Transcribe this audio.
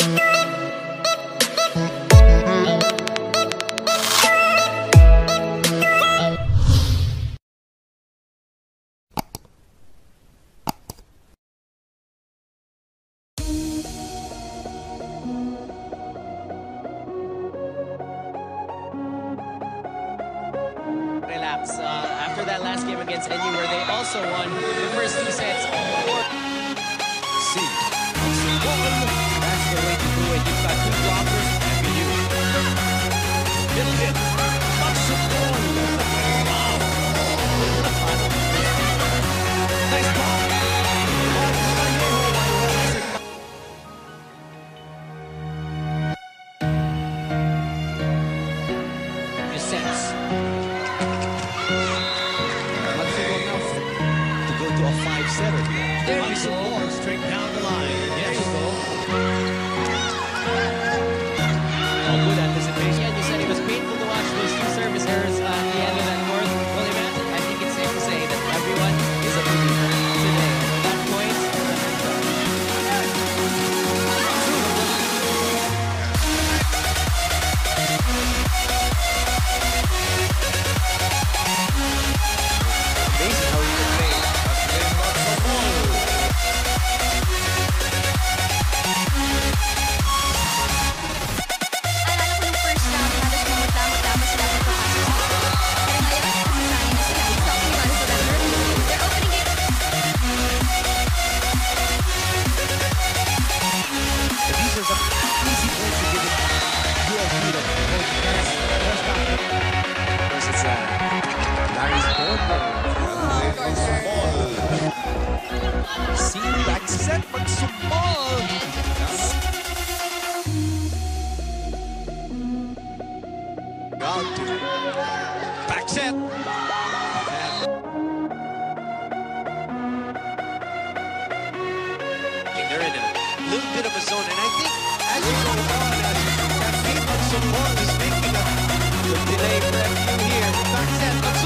Relax. After that last game against NU, where they also won the first 2 sets. See, that's the way to do it. You've got 2 blockers and you. Little hit. Magsumbol. Wow. Nice ball. Sets. To go to a 5-7. There we go. Straight down the line. There you go. Oh, good anticipation. Yeah, you said it was painful to watch those 2 service errors at the end of that fourth. Well, imagine, I think it's safe to say that everyone is a believer today. That point. Amazing how he can play. Kathlene Magsumbol. Alala ko nung first round, halos mamutla-mutla sila pagpapasok sa court. Pero ngayon, nasasahin na sila. It's talking about it for them. They're opening it. These are some easy points to give it. You are freedom. It's nice board play. See, back set, Magsumbol. Down to back set. They're in a little bit of a zone, and I think as you go on, Kathlene Magsumbol is making a delay for FU here. Back set,